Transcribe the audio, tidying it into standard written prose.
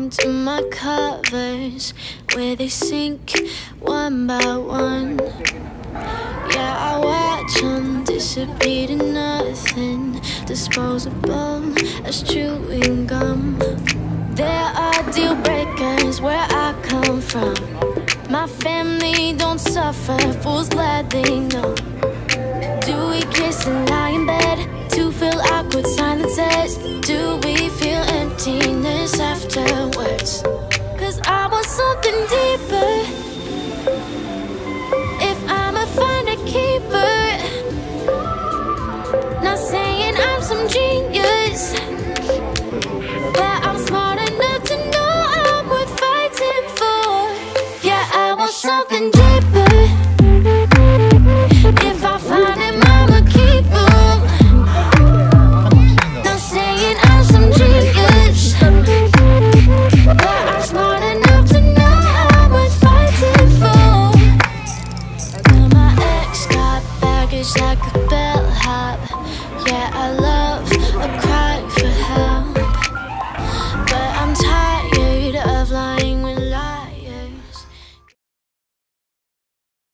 to my covers, where they sink one by one. Yeah, I watch them disappear to nothing, disposable as chewing gum. There are deal breakers where I come from. My family don't suffer, fools glad they know. Do we kiss and lie in bed to fill awkward silences? Do we feel emptiness afterwards? 'Cause I want something deeper. If I'ma find a keeper, not saying I'm some genius, but I'm smart enough to know I'm worth fighting for. Yeah, I want something deeper. If I find him, I'ma keep him. Not saying I'm some genius, but I'm smart enough to know I'm worth fighting for. Well, my ex got baggage like a bellhop. Yeah, I love